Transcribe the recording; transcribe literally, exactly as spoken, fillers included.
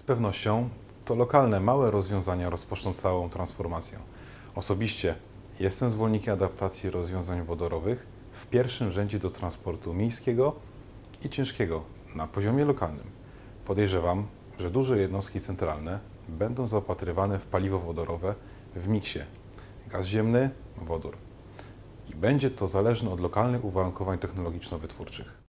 Z pewnością to lokalne, małe rozwiązania rozpoczną całą transformację. Osobiście jestem zwolennikiem adaptacji rozwiązań wodorowych w pierwszym rzędzie do transportu miejskiego i ciężkiego na poziomie lokalnym. Podejrzewam, że duże jednostki centralne będą zaopatrywane w paliwo wodorowe w miksie gaz ziemny, wodór. I będzie to zależne od lokalnych uwarunkowań technologiczno-wytwórczych.